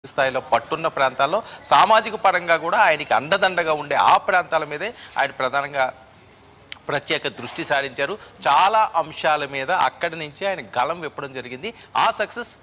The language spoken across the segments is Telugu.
స్థాయిలో పట్టున్న ప్రాంతాల్లో సామాజిక పరంగా కూడా ఆయనకి అండదండగా ఉండే ఆ ప్రాంతాల మీదే ఆయన ప్రధానంగా ప్రత్యేక దృష్టి సారించారు. చాలా అంశాల మీద అక్కడి నుంచి ఆయన గళం విప్పడం జరిగింది. ఆ సక్సెస్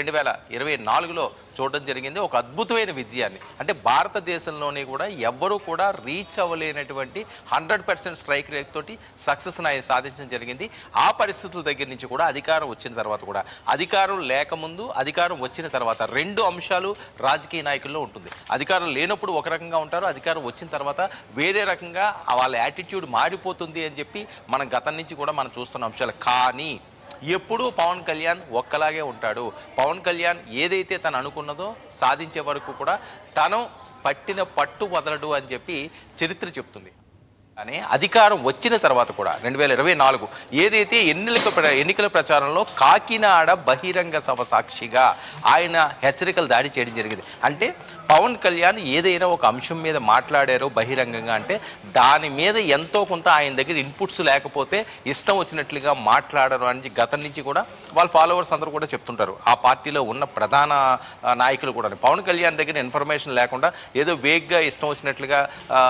2024లో చూడడం జరిగింది. ఒక అద్భుతమైన విజయాన్ని, అంటే భారతదేశంలోనే కూడా ఎవ్వరూ కూడా రీచ్ అవ్వలేనటువంటి 100% స్ట్రైక్ రేట్ తోటి సక్సెస్ని ఆయన సాధించడం జరిగింది. ఆ పరిస్థితుల దగ్గర నుంచి కూడా అధికారం వచ్చిన తర్వాత కూడా, అధికారం లేకముందు, అధికారం వచ్చిన తర్వాత రెండు అంశాలు రాజకీయ నాయకుల్లో ఉంటుంది. అధికారం లేనప్పుడు ఒక రకంగా ఉంటారు, అధికారం వచ్చిన తర్వాత వేరే రకంగా వాళ్ళ యాటిట్యూడ్ మారిపోతుంది అని చెప్పి మనం గతం నుంచి కూడా మనం చూస్తున్న అంశాలు. కానీ ఎప్పుడూ పవన్ కళ్యాణ్ ఒక్కలాగే ఉంటాడు. పవన్ కళ్యాణ్ ఏదైతే తను అనుకున్నదో సాధించే వరకు కూడా తను పట్టిన పట్టు వదలడు అని చెప్పి చరిత్ర చెప్తుంది. కానీ అధికారం వచ్చిన తర్వాత కూడా 2024 ఏదైతే ఎన్నికల ప్రచారంలో కాకినాడ బహిరంగ సభ సాక్షిగా ఆయన హెచ్చరికలు దాడి చేయడం జరిగింది. అంటే పవన్ కళ్యాణ్ ఏదైనా ఒక అంశం మీద మాట్లాడారో బహిరంగంగా అంటే దాని మీద ఎంతో కొంత ఆయన దగ్గర ఇన్పుట్స్ లేకపోతే ఇష్టం వచ్చినట్లుగా మాట్లాడరు అని గతం నుంచి కూడా వాళ్ళ ఫాలోవర్స్ అందరూ కూడా చెప్తుంటారు. ఆ పార్టీలో ఉన్న ప్రధాన నాయకులు కూడా పవన్ కళ్యాణ్ దగ్గర ఇన్ఫర్మేషన్ లేకుండా ఏదో వేగ్గా ఇష్టం వచ్చినట్లుగా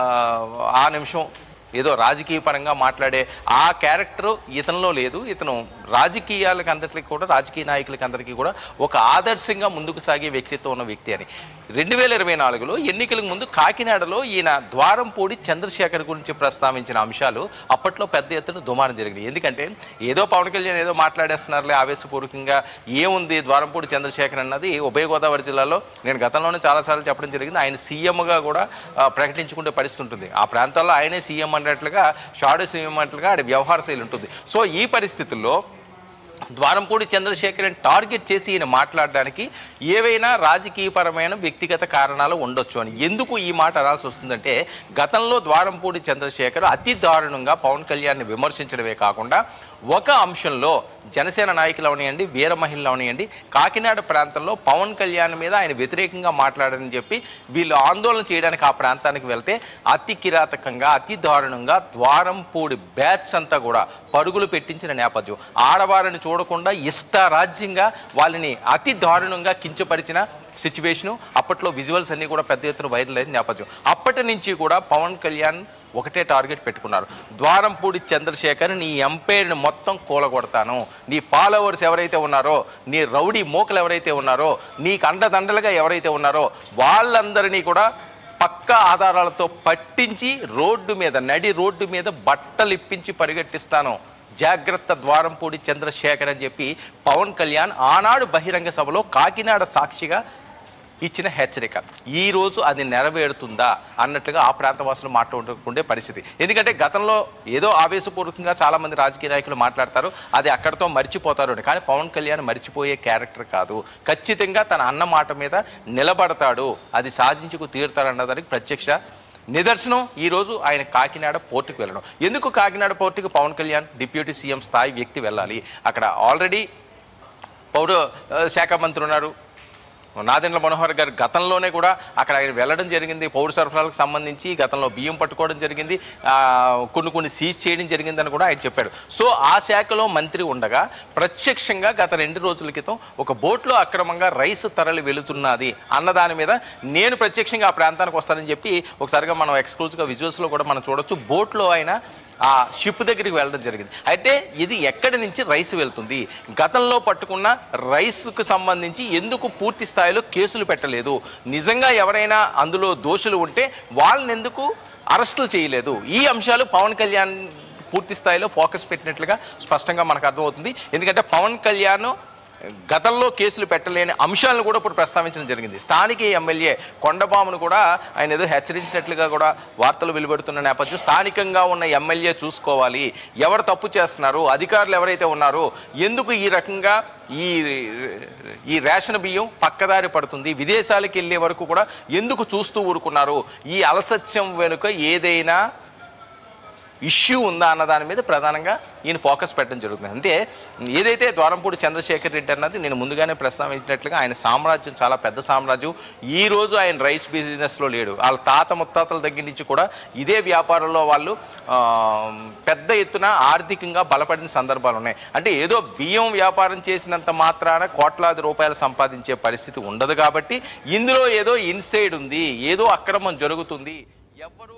ఆ నిమిషం ఏదో రాజకీయ పరంగా మాట్లాడే ఆ క్యారెక్టర్ ఇతనిలో లేదు. ఇతను రాజకీయాలకు అందరికీ కూడా, రాజకీయ నాయకులకి అందరికీ కూడా ఒక ఆదర్శంగా ముందుకు సాగే వ్యక్తిత్వం ఉన్న వ్యక్తి అని 2024లో ఎన్నికలకు ముందు కాకినాడలో ఈయన ద్వారంపూడి చంద్రశేఖర్ గురించి ప్రస్తావించిన అంశాలు అప్పట్లో పెద్ద ఎత్తున దుమారం జరిగింది. ఎందుకంటే ఏదో పవన్ కళ్యాణ్ ఏదో మాట్లాడేస్తున్నారులే ఆవేశపూర్వకంగా, ఏముంది ద్వారంపూడి చంద్రశేఖర్ అన్నది ఉభయ గోదావరి జిల్లాలో నేను గతంలోనే చాలాసార్లు చెప్పడం జరిగింది. ఆయన సీఎంగా కూడా ప్రకటించుకుంటే పరిస్థితి ఉంటుంది. ఆ ప్రాంతాల్లో ఆయనే సీఎం అన్నట్లుగా, షాడో సీఎం అన్నట్లుగా ఆడ వ్యవహార శైలి ఉంటుంది. సో ఈ పరిస్థితుల్లో ద్వారంపూడి చంద్రశేఖర్ని టార్గెట్ చేసి ఈయన మాట్లాడడానికి ఏవైనా రాజకీయపరమైన వ్యక్తిగత కారణాలు ఉండొచ్చు అని. ఎందుకు ఈ మాట అనాల్సి వస్తుందంటే గతంలో ద్వారంపూడి చంద్రశేఖర్ అతి దారుణంగా పవన్ కళ్యాణ్ని విమర్శించడమే కాకుండా ఒక అంశంలో జనసేన నాయకులు అవనియండి, వీర మహిళలు అవనియండి, కాకినాడ ప్రాంతంలో పవన్ కళ్యాణ్ మీద ఆయన వ్యతిరేకంగా మాట్లాడారని చెప్పి వీళ్ళు ఆందోళన చేయడానికి ఆ ప్రాంతానికి వెళ్తే అతి కిరాతకంగా, అతి దారుణంగా ద్వారంపూడి బ్యాచ్ అంతా కూడా పరుగులు పెట్టించిన నేపథ్యం. ఆడవారిని చూడకుండా ఇష్టారాజ్యంగా వాళ్ళని అతి దారుణంగా కించపరిచిన సిచ్యువేషను. అప్పట్లో విజువల్స్ అన్నీ కూడా పెద్ద ఎత్తున వైరల్ అయిన నేపథ్యం. అప్పటి నుంచి కూడా పవన్ కళ్యాణ్ ఒకటే టార్గెట్ పెట్టుకున్నారు, ద్వారంపూడి చంద్రశేఖర్ నీ ఎంపైర్ని మొత్తం కూలగొడతాను, నీ ఫాలోవర్స్ ఎవరైతే ఉన్నారో, నీ రౌడీ మోకలు ఎవరైతే ఉన్నారో, నీకు అండదండలుగా ఎవరైతే ఉన్నారో వాళ్ళందరినీ కూడా పక్కా ఆధారాలతో పట్టించి రోడ్డు మీద, నడి రోడ్డు మీద బట్టలు ఇప్పించి పరిగెట్టిస్తాను, జాగ్రత్త ద్వారంపూడి చంద్రశేఖర్ అని చెప్పి పవన్ కళ్యాణ్ ఆనాడు బహిరంగ సభలో కాకినాడ సాక్షిగా ఇచ్చిన హెచ్చరిక ఈరోజు అది నెరవేరుతుందా అన్నట్లుగా ఆ ప్రాంతవాసులు మాట్లాడుకుండే పరిస్థితి. ఎందుకంటే గతంలో ఏదో ఆవేశపూర్వకంగా చాలామంది రాజకీయ నాయకులు మాట్లాడతారు, అది అక్కడితో మర్చిపోతారు అని. కానీ పవన్ కళ్యాణ్ మర్చిపోయే క్యారెక్టర్ కాదు. ఖచ్చితంగా తన అన్న మాట మీద నిలబడతాడు, అది సాధించుకు తీరుతాడన్నదానికి ప్రత్యక్ష నిదర్శనం ఈరోజు ఆయన కాకినాడ పోర్టుకు వెళ్ళడం. ఎందుకు కాకినాడ పోర్టుకు పవన్ కళ్యాణ్ డిప్యూటీ సీఎం స్థాయి వ్యక్తి వెళ్ళాలి? అక్కడ ఆల్రెడీ పౌర శాఖ మంత్రి ఉన్నారు, నాదెండ్ల మనోహర్ గారు గతంలోనే కూడా అక్కడ ఆయన వెళ్ళడం జరిగింది. పౌర సరఫరాలకు సంబంధించి గతంలో బియ్యం పట్టుకోవడం జరిగింది, కొన్ని సీజ్ చేయడం జరిగిందని కూడా ఆయన చెప్పాడు. సో ఆ శాఖలో మంత్రి ఉండగా ప్రత్యక్షంగా గత 2 రోజుల క్రితం ఒక బోట్లో అక్రమంగా రైస్ తరలి వెళుతున్నది అన్నదాని మీద నేను ప్రత్యక్షంగా ఆ ప్రాంతానికి వస్తానని చెప్పి ఒకసారిగా మనం ఎక్స్క్లూజివ్గా విజువల్స్లో కూడా మనం చూడొచ్చు. బోట్లో ఆయన ఆ షిప్ దగ్గరికి వెళ్ళడం జరిగింది. అయితే ఇది ఎక్కడి నుంచి రైస్ వెళ్తుంది, గతంలో పట్టుకున్న రైస్కు సంబంధించి ఎందుకు పూర్తి స్థాయిలో కేసులు పెట్టలేదు, నిజంగా ఎవరైనా అందులో దోషులు ఉంటే వాళ్ళని ఎందుకు అరెస్టులు చేయలేదు, ఈ అంశాలు పవన్ కళ్యాణ్ పూర్తి స్థాయిలో ఫోకస్ పెట్టినట్లుగా స్పష్టంగా మనకు అర్థమవుతుంది. ఎందుకంటే పవన్ కళ్యాణ్ గతంలో కేసులు పెట్టలేని అంశాలను కూడా ఇప్పుడు ప్రస్తావించడం జరిగింది. స్థానిక ఎమ్మెల్యే కొండబామును కూడా ఆయన ఏదో హెచ్చరించినట్లుగా కూడా వార్తలు వెలువడుతున్న నేపథ్యం. స్థానికంగా ఉన్న ఎమ్మెల్యే చూసుకోవాలి, ఎవరు తప్పు చేస్తున్నారు, అధికారులు ఎవరైతే ఉన్నారో ఎందుకు ఈ రకంగా ఈ రేషన్ బియ్యం పక్కదారి పడుతుంది, విదేశాలకు వెళ్ళే వరకు కూడా ఎందుకు చూస్తూ ఊరుకున్నారు, ఈ అలసత్యం వెనుక ఏదైనా ఇష్యూ ఉందా అన్న దాని మీద ప్రధానంగా ఈయన ఫోకస్ పెట్టడం జరుగుతుంది. అంటే ఏదైతే ద్వారంపూడి చంద్రశేఖర్ రెడ్డి అన్నది నేను ముందుగానే ప్రస్తావించినట్లుగా ఆయన సామ్రాజ్యం చాలా పెద్ద సామ్రాజ్యం. ఈ రోజు ఆయన రైస్ బిజినెస్లో లేడు. వాళ్ళ తాత ముత్తాతల దగ్గర నుంచి కూడా ఇదే వ్యాపారంలో వాళ్ళు పెద్ద ఎత్తున ఆర్థికంగా బలపడిన సందర్భాలు ఉన్నాయి. అంటే ఏదో బియ్యం వ్యాపారం చేసినంత మాత్రాన కోట్లాది రూపాయలు సంపాదించే పరిస్థితి ఉండదు. కాబట్టి ఇందులో ఏదో ఇన్సైడ్ ఉంది, ఏదో అక్రమం జరుగుతుంది, ఎవరు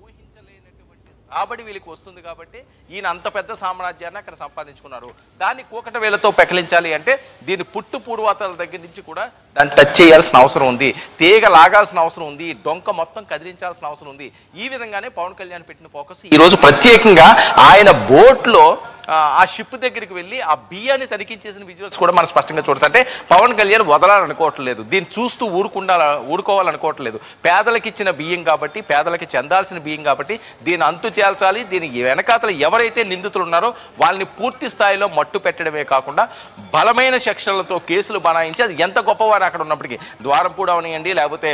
రాబడి వీళ్ళకి వస్తుంది. కాబట్టి ఈయన అంత పెద్ద సామ్రాజ్యాన్ని అక్కడ సంపాదించుకున్నారు. దాన్ని కూకట వేలతో పెకలించాలి అంటే దీని పుట్టు పూర్వాతల దగ్గర నుంచి కూడా దాన్ని టచ్ చేయాల్సిన అవసరం ఉంది, తీగ లాగాల్సిన అవసరం ఉంది, డొంక మొత్తం కదిలించాల్సిన అవసరం ఉంది. ఈ విధంగానే పవన్ కళ్యాణ్ పెట్టిన ఫోకస్ ఈరోజు ప్రత్యేకంగా ఆయన బోట్లో ఆ షిప్ దగ్గరికి వెళ్ళి ఆ బియ్యాన్ని తనిఖీ చేసిన విజువల్స్ కూడా మనం స్పష్టంగా చూడచ్చు. అంటే పవన్ కళ్యాణ్ వదలాలనుకోవట్లేదు, దీన్ని చూస్తూ ఊరుకోవాలనుకోవట్లేదు. పేదలకు ఇచ్చిన బియ్యం కాబట్టి, పేదలకి చెందాల్సిన బియ్యం కాబట్టి దీన్ని అంతు చేల్చాలి. దీనికి వెనకాతలు ఎవరైతే నిందితులు ఉన్నారో వాళ్ళని పూర్తి స్థాయిలో మట్టు పెట్టడమే కాకుండా బలమైన సెక్షన్లతో కేసులు బనాయించి, అది ఎంత గొప్పవారు అక్కడ ఉన్నప్పటికీ, ద్వారంపూడి అవనియండి, లేకపోతే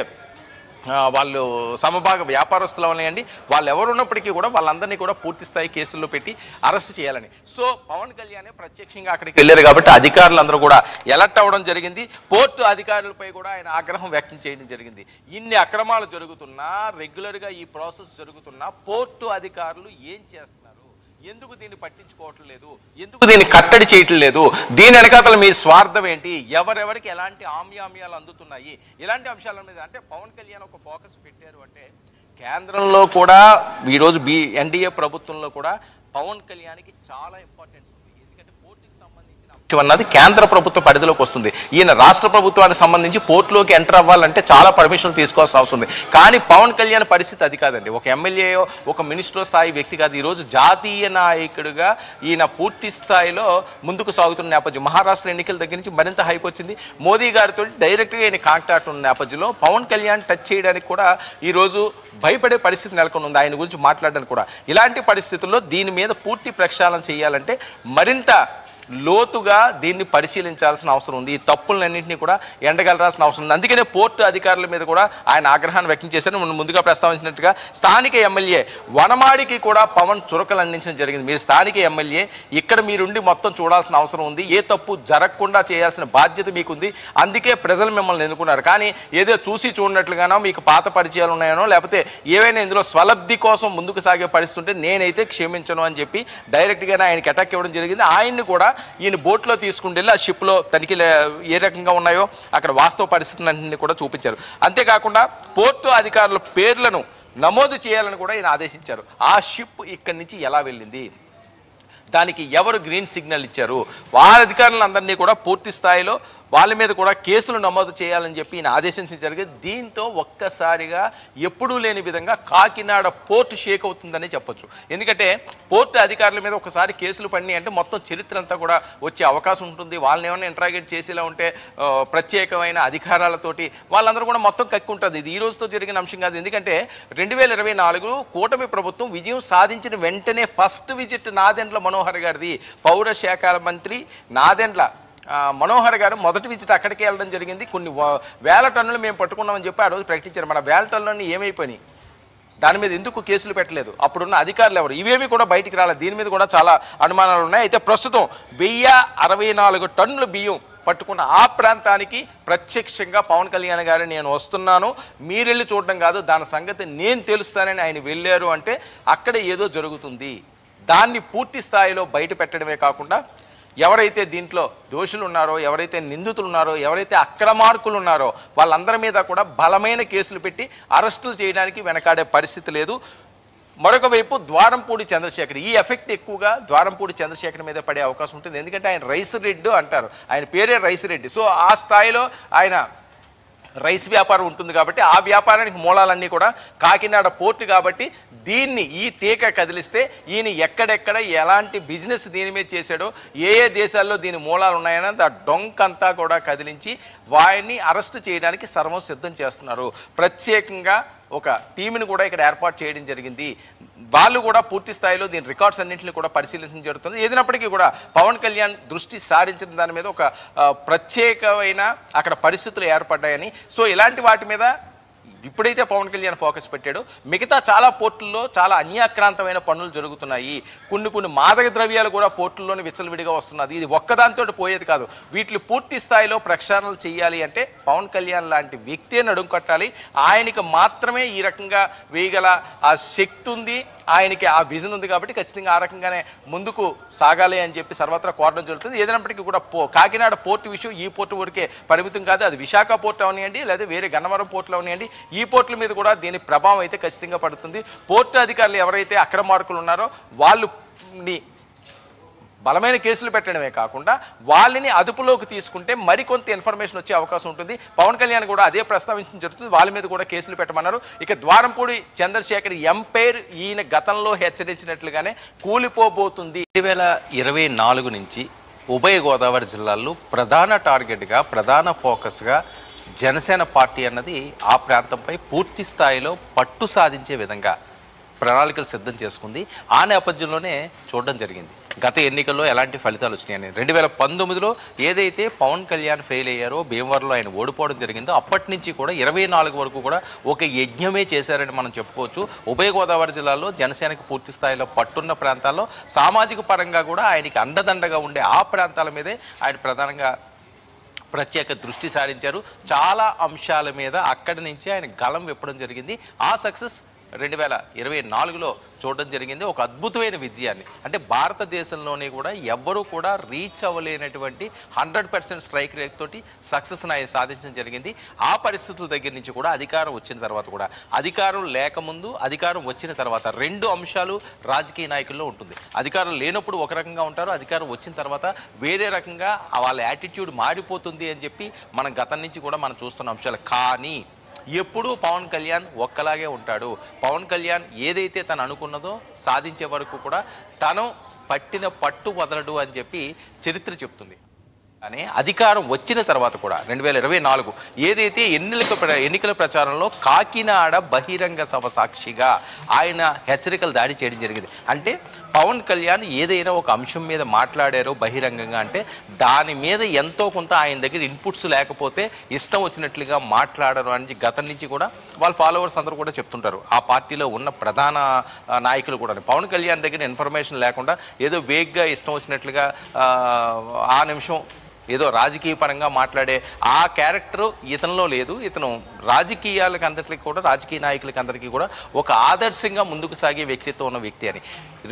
వాళ్ళు సమభాగ వ్యాపారస్తులు అవనియండి, వాళ్ళు ఎవరు ఉన్నప్పటికీ కూడా వాళ్ళందరినీ కూడా పూర్తి స్థాయి కేసుల్లో పెట్టి అరెస్ట్ చేయాలని. సో పవన్ కళ్యాణ్ ప్రత్యక్షంగా అక్కడికి వెళ్ళారు కాబట్టి అధికారులందరూ కూడా ఎలర్ట్ అవ్వడం జరిగింది. పోర్టు అధికారులపై కూడా ఆయన ఆగ్రహం వ్యక్తం చేయడం జరిగింది. ఇన్ని అక్రమాలు జరుగుతున్నా, రెగ్యులర్గా ఈ ప్రాసెస్ జరుగుతున్నా పోర్టు అధికారులు ఏం చేస్తున్నారు, ఎందుకు దీన్ని పట్టించుకోవట్లేదు, ఎందుకు దీన్ని కట్టడి చేయటం లేదు, దీని వెనకాతల మీ స్వార్థం ఏంటి, ఎవరెవరికి ఎలాంటి ఆమ్యామ్యాలు అందుతున్నాయి, ఇలాంటి అంశాల మీద అంటే పవన్ కళ్యాణ్ ఒక ఫోకస్ పెట్టారు. అంటే కేంద్రంలో కూడా ఈరోజు ఎన్డీఏ ప్రభుత్వంలో కూడా పవన్ కళ్యాణ్కి చాలా ఇంపార్టెన్స్ ఉంది. ఎందుకంటే పోర్టుకి సంబంధించిన అంశం అన్నది కేంద్ర ప్రభుత్వ పరిధిలోకి వస్తుంది. ఈయన రాష్ట్ర ప్రభుత్వానికి సంబంధించి పోర్టులోకి ఎంటర్ అవ్వాలంటే చాలా పర్మిషన్లు తీసుకోవాల్సిన అవసరం ఉంది. కానీ పవన్ కళ్యాణ్ పరిస్థితి అది కాదండి. ఒక ఎమ్మెల్యే, ఒక మినిస్టర్ స్థాయి వ్యక్తి కాదు. ఈరోజు జాతీయ నాయకుడిగా ఈయన పూర్తి స్థాయిలో ముందుకు సాగుతున్న నేపథ్యం. మహారాష్ట్ర ఎన్నికల దగ్గర నుంచి మరింత హైప్ వచ్చింది. మోదీ గారితో డైరెక్ట్గా ఈయన కాంటాక్ట్ ఉన్న నేపథ్యంలో పవన్ కళ్యాణ్ టచ్ చేయడానికి కూడా ఈరోజు భయపడే పరిస్థితి నెలకొని ఉంది, ఆయన గురించి మాట్లాడడానికి కూడా. ఇలాంటి పరిస్థితుల్లో దీని మీద పూర్తి ప్రక్షాళన చేయాలంటే మరింత లోతుగా దీన్ని పరిశీలించాల్సిన అవసరం ఉంది. ఈ తప్పులన్నింటినీ కూడా ఎండగలరాల్సిన అవసరం ఉంది. అందుకనే పోర్టు అధికారుల మీద కూడా ఆయన ఆగ్రహాన్ని వ్యక్తం చేశారు. మనం ముందుగా ప్రస్తావించినట్టుగా స్థానిక ఎమ్మెల్యే వనమాడికి కూడా పవన్ చురకలు అందించడం జరిగింది. మీరు స్థానిక ఎమ్మెల్యే, ఇక్కడ మీరుండి మొత్తం చూడాల్సిన అవసరం ఉంది, ఏ తప్పు జరగకుండా చేయాల్సిన బాధ్యత మీకుంది. అందుకే ప్రజలు మిమ్మల్ని ఎన్నుకున్నారు. కానీ ఏదో చూసి చూడనట్లుగానో, మీకు పాత పరిచయాలు ఉన్నాయనో, లేకపోతే ఏవైనా ఇందులో స్వలబ్ధి కోసం ముందుకు సాగే పరిస్థితి ఉంటే నేనైతే క్షమించను అని చెప్పి డైరెక్ట్గానే ఆయనకి అటాక్ ఇవ్వడం జరిగింది. ఆయన్ని కూడా ఈయన బోట్లో తీసుకుంటెళ్ళి ఆ షిప్లో తనిఖీలు ఏ రకంగా ఉన్నాయో అక్కడ వాస్తవ పరిస్థితులన్నింటినీ కూడా చూపించారు. అంతేకాకుండా పోర్టు అధికారుల పేర్లను నమోదు చేయాలని కూడా ఈయన ఆదేశించారు. ఆ షిప్ ఇక్కడి నుంచి ఎలా వెళ్ళింది, దానికి ఎవరు గ్రీన్ సిగ్నల్ ఇచ్చారు, వాళ్ళ అధికారులందరినీ కూడా పూర్తి స్థాయిలో వాళ్ళ మీద కూడా కేసులు నమోదు చేయాలని చెప్పి ఈయన ఆదేశించడం జరిగింది. దీంతో ఒక్కసారిగా ఎప్పుడూ లేని విధంగా కాకినాడ పోర్టు షేక్ అవుతుందని చెప్పొచ్చు. ఎందుకంటే పోర్టు అధికారుల మీద ఒకసారి కేసులు పడినాయి అంటే మొత్తం చరిత్ర అంతా కూడా వచ్చే అవకాశం ఉంటుంది. వాళ్ళని ఏమైనా ఇంట్రాగేట్ చేసేలా ఉంటే ప్రత్యేకమైన అధికారాలతోటి వాళ్ళందరూ కూడా మొత్తం కక్కుంటుంది. ఇది ఈ రోజుతో జరిగిన అంశం కాదు. ఎందుకంటే 2024 కూటమి ప్రభుత్వం విజయం సాధించిన వెంటనే ఫస్ట్ విజిట్ నాదెండ్ల మనోహర్ గారిది. పౌర శాఖల మంత్రి నాదెండ్ల మనోహర్ గారు మొదటి విజిట్ అక్కడికి వెళ్ళడం జరిగింది. కొన్ని వేల టన్నులు మేము పట్టుకున్నామని చెప్పి ఆ రోజు ప్రకటించారు. మన వేల టన్నులన్నీ ఏమైపోయినాయి, దాని మీద ఎందుకు కేసులు పెట్టలేదు, అప్పుడున్న అధికారులు ఎవరు, ఇవేమి కూడా బయటికి రాలేదు. దీని మీద కూడా చాలా అనుమానాలు ఉన్నాయి. అయితే ప్రస్తుతం 1064 టన్నుల బియ్యం పట్టుకున్న ఆ ప్రాంతానికి ప్రత్యక్షంగా పవన్ కళ్యాణ్ గారు నేను వస్తున్నాను, మీరెళ్ళి చూడడం కాదు, దాని సంగతి నేను తెలుస్తానని ఆయన వెళ్ళారు అంటే అక్కడ ఏదో జరుగుతుంది. దాన్ని పూర్తి స్థాయిలో బయట పెట్టడమే కాకుండా ఎవరైతే దీంట్లో దోషులు ఉన్నారో, ఎవరైతే నిందితులు ఉన్నారో, ఎవరైతే అక్రమార్కులు ఉన్నారో వాళ్ళందరి మీద కూడా బలమైన కేసులు పెట్టి అరెస్టులు చేయడానికి వెనకాడే పరిస్థితి లేదు. మరొక వైపు ద్వారంపూడి చంద్రశేఖర్, ఈ ఎఫెక్ట్ ఎక్కువగా ద్వారంపూడి చంద్రశేఖర్ మీద పడే అవకాశం ఉంటుంది. ఎందుకంటే ఆయన రైస్ రెడ్డి అంటారు, ఆయన పేరే రైస్ రెడ్డి. సో ఆ స్థాయిలో ఆయన రైస్ వ్యాపారం ఉంటుంది కాబట్టి ఆ వ్యాపారానికి మూలాలన్నీ కూడా కాకినాడ పోర్టు కాబట్టి దీన్ని ఈ తీగ కదిలిస్తే ఈయన ఎక్కడెక్కడ ఎలాంటి బిజినెస్ దీని మీద చేశాడో, ఏ ఏ దేశాల్లో దీని మూలాలు ఉన్నాయని ఆ డొంకంతా కూడా కదిలించి వారిని అరెస్ట్ చేయడానికి సర్వం సిద్ధం చేస్తున్నారు. ప్రత్యేకంగా ఒక టీంని కూడా ఇక్కడ ఏర్పాటు చేయడం జరిగింది. వాళ్ళు కూడా పూర్తి స్థాయిలో దీని రికార్డ్స్ అన్నింటినీ కూడా పరిశీలించడం జరుగుతుంది. ఏదైనప్పటికీ కూడా పవన్ కళ్యాణ్ దృష్టి సారించిన దాని మీద ఒక ప్రత్యేకమైన అక్కడ పరిస్థితులు ఏర్పడ్డాయని, సో ఇలాంటి వాటి మీద ఇప్పుడైతే పవన్ కళ్యాణ్ ఫోకస్ పెట్టాడో మిగతా చాలా పోర్టుల్లో చాలా అన్యాక్రాంతమైన పనులు జరుగుతున్నాయి. కొన్ని మాదక ద్రవ్యాలు కూడా పోర్టుల్లోనే విచ్చలవిడిగా వస్తున్నది. ఇది ఒక్కదాంతో పోయేది కాదు. వీటిని పూర్తి స్థాయిలో ప్రక్షాళన చేయాలి అంటే పవన్ కళ్యాణ్ లాంటి వ్యక్తే నడుం కట్టాలి. ఆయనకి మాత్రమే ఈ రకంగా వేయగల ఆ శక్తి ఉంది, ఆయనకి ఆ విజన్ ఉంది. కాబట్టి ఖచ్చితంగా ఆ రకంగానే ముందుకు సాగాలి అని చెప్పి సర్వత్రా కోరడం జరుగుతుంది. ఏదైనప్పటికీ కూడా కాకినాడ పోర్టు విషయం ఈ పోర్టు వరకే పరిమితం కాదు. అది విశాఖ పోర్టు అవనియండి, లేదా వేరే గన్నవరం పోర్టులు అవనియండి, ఈ పోర్టుల మీద కూడా దీని ప్రభావం అయితే ఖచ్చితంగా పడుతుంది. పోర్టు అధికారులు ఎవరైతే అక్రమార్కులు ఉన్నారో వాళ్ళని బలమైన కేసులు పెట్టడమే కాకుండా వాళ్ళని అదుపులోకి తీసుకుంటే మరికొంత ఇన్ఫర్మేషన్ వచ్చే అవకాశం ఉంటుంది. పవన్ కళ్యాణ్ కూడా అదే ప్రస్తావించడం జరుగుతుంది. వాళ్ళ మీద కూడా కేసులు పెట్టమన్నారు. ఇక ద్వారంపూడి చంద్రశేఖర్ ఎంపైర్ ఈయన గతంలో హెచ్చరించినట్లుగానే కూలిపోబోతుంది. 2024 నుంచి ఉభయ గోదావరి జిల్లాల్లో ప్రధాన టార్గెట్గా, ప్రధాన ఫోకస్గా జనసేన పార్టీ అన్నది ఆ ప్రాంతంపై పూర్తి స్థాయిలో పట్టు సాధించే విధంగా ప్రణాళికలు సిద్ధం చేసుకుంది. ఆ నేపథ్యంలోనే చూడడం జరిగింది గత ఎన్నికల్లో ఎలాంటి ఫలితాలు వచ్చినాయని. 2019లో ఏదైతే పవన్ కళ్యాణ్ ఫెయిల్ అయ్యారో, భీమవరంలో ఆయన ఓడిపోవడం జరిగిందో, అప్పటి నుంచి కూడా 24 వరకు కూడా ఒక యజ్ఞమే చేశారని మనం చెప్పుకోవచ్చు. ఉభయ గోదావరి జిల్లాలో జనసేనకు పూర్తి స్థాయిలో పట్టున్న ప్రాంతాల్లో సామాజిక పరంగా కూడా ఆయనకి అండదండగా ఉండే ఆ ప్రాంతాల మీదే ఆయన ప్రధానంగా ప్రత్యేక దృష్టి సారించారు. చాలా అంశాల మీద అక్కడి నుంచి ఆయన గలం విప్పడం జరిగింది. ఆ సక్సెస్ 2024లో చూడడం జరిగింది. ఒక అద్భుతమైన విజయాన్ని, అంటే భారతదేశంలోనే కూడా ఎవ్వరూ కూడా రీచ్ అవ్వలేనటువంటి 100% స్ట్రైక్ రేట్ తోటి సక్సెస్ సాధించడం జరిగింది. ఆ పరిస్థితుల దగ్గర నుంచి కూడా అధికారం వచ్చిన తర్వాత కూడా, అధికారం లేకముందు, అధికారం వచ్చిన తర్వాత, రెండు అంశాలు రాజకీయ నాయకుల్లో ఉంటుంది. అధికారం లేనప్పుడు ఒక రకంగా ఉంటారు, అధికారం వచ్చిన తర్వాత వేరే రకంగా వాళ్ళ యాటిట్యూడ్ మారిపోతుంది అని చెప్పి మనం గతం నుంచి కూడా మనం చూస్తున్న అంశాలు. కానీ ఎప్పుడూ పవన్ కళ్యాణ్ ఒక్కలాగే ఉంటాడు. పవన్ కళ్యాణ్ ఏదైతే తను అనుకున్నదో సాధించే వరకు కూడా తను పట్టిన పట్టు వదలడు అని చెప్పి చరిత్ర చెప్తుంది. కానీ అధికారం వచ్చిన తర్వాత కూడా 2024 ఏదైతే ఎన్నికల ప్రచారంలో కాకినాడ బహిరంగ సభ సాక్షిగా ఆయన హెచ్చరికలు దాడి చేయడం జరిగింది. అంటే పవన్ కళ్యాణ్ ఏదైనా ఒక అంశం మీద మాట్లాడారో బహిరంగంగా అంటే దాని మీద ఎంతో కొంత ఆయన దగ్గర ఇన్పుట్స్ లేకపోతే ఇష్టం వచ్చినట్లుగా మాట్లాడరు అని గతం నుంచి కూడా వాళ్ళ ఫాలోవర్స్ అందరూ కూడా చెప్తుంటారు. ఆ పార్టీలో ఉన్న ప్రధాన నాయకులు కూడా పవన్ కళ్యాణ్ దగ్గర ఇన్ఫర్మేషన్ లేకుండా ఏదో వేగ్గా ఇష్టం వచ్చినట్లుగా ఆ నిమిషం ఏదో రాజకీయ పరంగా మాట్లాడే ఆ క్యారెక్టర్ ఇతనిలో లేదు. ఇతను రాజకీయాలకు అందరికీ కూడా, రాజకీయ నాయకులకి అందరికీ కూడా ఒక ఆదర్శంగా ముందుకు సాగే వ్యక్తిత్వం ఉన్న వ్యక్తి అని.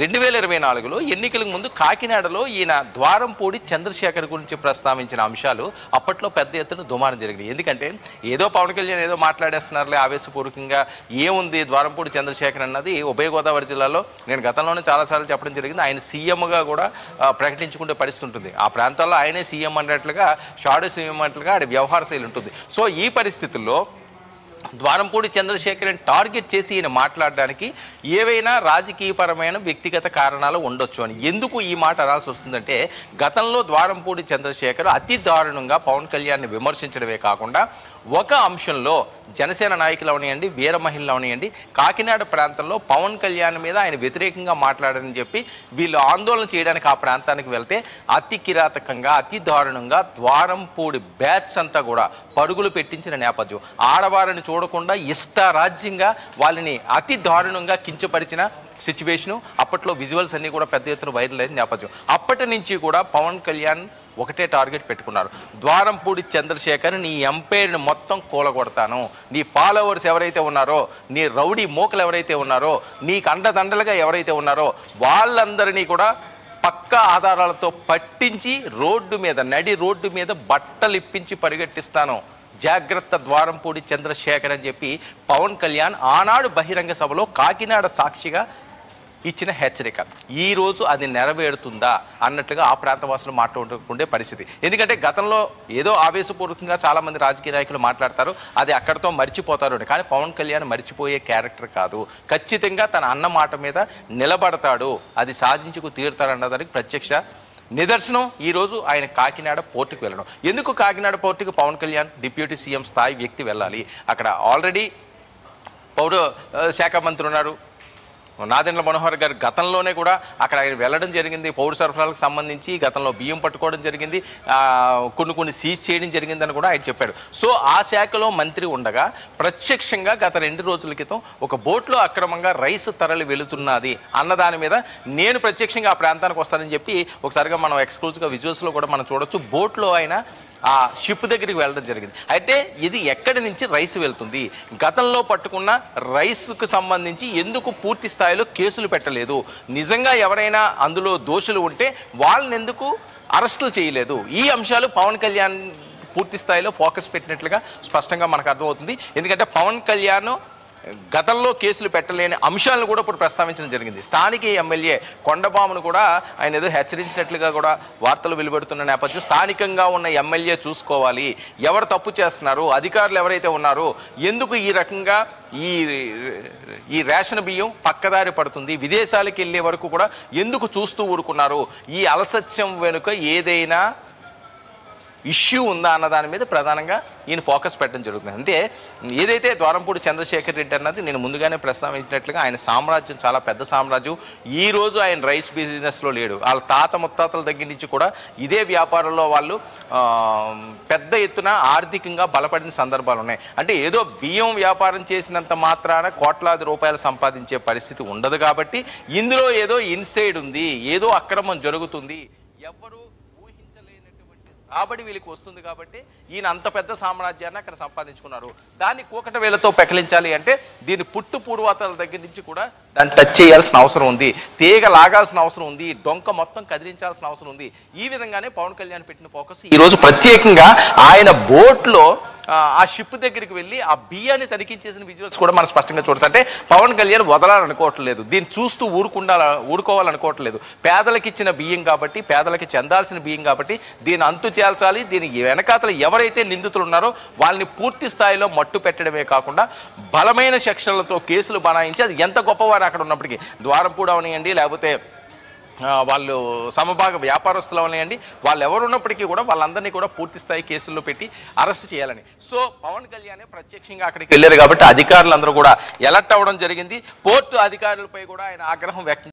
2024లో ఎన్నికలకు ముందు కాకినాడలో ఈయన ద్వారంపూడి చంద్రశేఖర్ గురించి ప్రస్తావించిన అంశాలు అప్పట్లో పెద్ద ఎత్తున దుమారం జరిగింది. ఎందుకంటే ఏదో పవన్ కళ్యాణ్ ఏదో మాట్లాడేస్తున్నారులే ఆవేశపూర్వకంగా, ఏముంది ద్వారంపూడి చంద్రశేఖర్ అన్నది ఉభయ గోదావరి జిల్లాలో నేను గతంలోనే చాలాసార్లు చెప్పడం జరిగింది. ఆయన సీఎంగా కూడా ప్రకటించుకునే పరిస్థితి ఉంటుంది. ఆ ప్రాంతాల్లో ఆయనే సీఎం అన్నట్లుగా, షాడో సీఎం అన్నట్లుగా ఆడ వ్యవహార శైలి ఉంటుంది. సో ఈ పరిస్థితుల్లో ద్వారంపూడి చంద్రశేఖర్ని టార్గెట్ చేసి ఈయన మాట్లాడడానికి ఏవైనా రాజకీయపరమైన వ్యక్తిగత కారణాలు ఉండొచ్చు అని. ఎందుకు ఈ మాట అనాల్సి వస్తుందంటే, గతంలో ద్వారంపూడి చంద్రశేఖర్ అతి దారుణంగా పవన్ కళ్యాణ్ని విమర్శించడమే కాకుండా ఒక అంశంలో జనసేన నాయకులు అవనియండి, వీర మహిళలు అవనియండి, కాకినాడ ప్రాంతంలో పవన్ కళ్యాణ్ మీద ఆయన వ్యతిరేకంగా మాట్లాడని చెప్పి వీళ్ళు ఆందోళన చేయడానికి ఆ ప్రాంతానికి వెళ్తే అతి కిరాతకంగా, అతి దారుణంగా ద్వారంపూడి బ్యాచ్ అంతా కూడా పరుగులు పెట్టించిన నేపథ్యం. ఆడవారిని చూడకుండా ఇష్టారాజ్యంగా వాళ్ళని అతి దారుణంగా కించపరిచిన సిచ్యువేషను. అప్పట్లో విజువల్స్ అన్నీ కూడా పెద్ద ఎత్తున వైరల్ అయిన నేపథ్యం. అప్పటి నుంచి కూడా పవన్ కళ్యాణ్ ఒకటే టార్గెట్ పెట్టుకున్నారు, ద్వారంపూడి చంద్రశేఖర్ నీ ఎంపైర్ని మొత్తం కూలగొడతాను, నీ ఫాలోవర్స్ ఎవరైతే ఉన్నారో, నీ రౌడీ మోకలు ఎవరైతే ఉన్నారో, నీకు అండదండలుగా ఎవరైతే ఉన్నారో వాళ్ళందరినీ కూడా పక్కా ఆధారాలతో పట్టించి రోడ్డు మీద, నడి రోడ్డు మీద బట్టలు ఇప్పించి పరిగెట్టిస్తాను, జాగ్రత్త ద్వారంపూడి చంద్రశేఖర్ అని చెప్పి పవన్ కళ్యాణ్ ఆనాడు బహిరంగ సభలో కాకినాడ సాక్షిగా ఇచ్చిన హెచ్చరిక ఈరోజు అది నెరవేరుతుందా అన్నట్లుగా ఆ ప్రాంతవాసులు మాట్లాడుకుండే పరిస్థితి. ఎందుకంటే గతంలో ఏదో ఆవేశపూర్వకంగా చాలామంది రాజకీయ నాయకులు మాట్లాడతారు, అది అక్కడితో మర్చిపోతారు అని. కానీ పవన్ కళ్యాణ్ మర్చిపోయే క్యారెక్టర్ కాదు. ఖచ్చితంగా తన అన్న మాట మీద నిలబడతాడు, అది సాధించుకు తీరుతాడన్నదానికి ప్రత్యక్ష నిదర్శనం ఈరోజు ఆయన కాకినాడ పోర్టుకు వెళ్ళడం. ఎందుకు కాకినాడ పోర్టుకు పవన్ కళ్యాణ్ డిప్యూటీ సీఎం స్థాయి వ్యక్తి వెళ్ళాలి? అక్కడ ఆల్రెడీ పౌర శాఖ మంత్రి ఉన్నారు, నాదెండ్ల మనోహర్ గారు గతంలోనే కూడా అక్కడ ఆయన వెళ్ళడం జరిగింది, పౌర సరఫరాలకు సంబంధించి గతంలో బియ్యం పట్టుకోవడం జరిగింది, కొన్ని సీజ్ చేయడం జరిగిందని కూడా ఆయన చెప్పాడు. సో ఆ శాఖలో మంత్రి ఉండగా ప్రత్యక్షంగా గత 2 రోజుల క్రితం ఒక బోట్లో అక్రమంగా రైస్ తరలి వెళుతున్నది అన్న దాని మీద నేను ప్రత్యక్షంగా ఆ ప్రాంతానికి వస్తానని చెప్పి ఒకసారిగా మనం ఎక్స్క్లూజివ్గా విజువల్స్లో కూడా మనం చూడొచ్చు. బోట్లో ఆయన ఆ షిప్ దగ్గరికి వెళ్ళడం జరిగింది. అయితే ఇది ఎక్కడి నుంచి రైస్ వెళ్తుంది, గతంలో పట్టుకున్న రైస్కు సంబంధించి ఎందుకు పూర్తి స్థాయిలో కేసులు పెట్టలేదు, నిజంగా ఎవరైనా అందులో దోషులు ఉంటే వాళ్ళని ఎందుకు అరెస్టులు చేయలేదు, ఈ అంశాలు పవన్ కళ్యాణ్ పూర్తి స్థాయిలో ఫోకస్ పెట్టినట్లుగా స్పష్టంగా మనకు అర్థమవుతుంది. ఎందుకంటే పవన్ కళ్యాణ్ గతంలో కేసులు పెట్టలేని అంశాలను కూడా ఇప్పుడు ప్రస్తావించడం జరిగింది. స్థానిక ఎమ్మెల్యే కొండబామును కూడా ఆయన ఏదో హెచ్చరించినట్లుగా కూడా వార్తలు వెలువడుతున్న నేపథ్యం, స్థానికంగా ఉన్న ఎమ్మెల్యే చూసుకోవాలి, ఎవరు తప్పు చేస్తున్నారు, అధికారులు ఎవరైతే ఉన్నారో ఎందుకు ఈ రకంగా ఈ రేషన్ బియ్యం పక్కదారి పడుతుంది, విదేశాలకు వెళ్ళే వరకు కూడా ఎందుకు చూస్తూ ఊరుకున్నారు, ఈ అలసత్యం వెనుక ఏదైనా ఇష్యూ ఉందా అన్న దాని మీద ప్రధానంగా ఈయన ఫోకస్ పెట్టడం జరుగుతుంది. అంటే ఏదైతే ద్వారంపూడి చంద్రశేఖర్ రెడ్డి అన్నది నేను ముందుగానే ప్రస్తావించినట్లుగా ఆయన సామ్రాజ్యం చాలా పెద్ద సామ్రాజ్యం. ఈరోజు ఆయన రైస్ బిజినెస్లో లేడు, వాళ్ళ తాత ముత్తాతల దగ్గర నుంచి కూడా ఇదే వ్యాపారంలో వాళ్ళు పెద్ద ఎత్తున ఆర్థికంగా బలపడిన సందర్భాలు ఉన్నాయి. అంటే ఏదో బియ్యం వ్యాపారం చేసినంత మాత్రాన కోట్లాది రూపాయలు సంపాదించే పరిస్థితి ఉండదు. కాబట్టి ఇందులో ఏదో ఇన్సైడ్ ఉంది, ఏదో అక్రమం జరుగుతుంది, ఎవరు రాబడి వీళ్ళకి వస్తుంది. కాబట్టి ఈయన అంత పెద్ద సామ్రాజ్యాన్ని అక్కడ సంపాదించుకున్నారు. దాన్ని కూకట వేలతో పెకలించాలి అంటే దీని పుట్టు పూర్వాతల దగ్గర నుంచి కూడా దాన్ని టచ్ చేయాల్సిన అవసరం ఉంది, తీగ లాగాల్సిన అవసరం ఉంది, డొంక మొత్తం కదిలించాల్సిన అవసరం ఉంది. ఈ విధంగానే పవన్ కళ్యాణ్ పెట్టిన ఫోకస్ ఈరోజు ప్రత్యేకంగా ఆయన బోట్లో ఆ షిప్ దగ్గరికి వెళ్ళి ఆ బియ్యాన్ని తనిఖీ చేసిన విజువల్స్ కూడా మనం స్పష్టంగా చూడచ్చు. అంటే పవన్ కళ్యాణ్ వదలాలనుకోవట్లేదు, దీన్ని చూస్తూ ఊరుకోవాలనుకోవట్లేదు. పేదలకు ఇచ్చిన బియ్యం కాబట్టి, పేదలకి చెందాల్సిన బియ్యం కాబట్టి దీన్ని అంతు చేల్చాలి, దీని వెనకాతలు ఎవరైతే నిందితులు ఉన్నారో వాళ్ళని పూర్తి స్థాయిలో మట్టు పెట్టడమే కాకుండా బలమైన సెక్షన్లతో కేసులు బనాయించి, అది ఎంత గొప్పవారు అక్కడ ఉన్నప్పటికీ, ద్వారంపూడి అవనియండి లేకపోతే వాళ్ళు సమభాగ వ్యాపారస్తులు అవనియండి, వాళ్ళు ఎవరు ఉన్నప్పటికీ కూడా వాళ్ళందరినీ కూడా పూర్తి స్థాయి కేసుల్లో పెట్టి అరెస్ట్ చేయాలని. సో పవన్ కళ్యాణ్ ప్రత్యక్షంగా అక్కడికి వెళ్ళారు కాబట్టి అధికారులందరూ కూడా ఎలర్ట్ అవ్వడం జరిగింది. పోర్టు అధికారులపై కూడా ఆయన ఆగ్రహం వ్యక్తం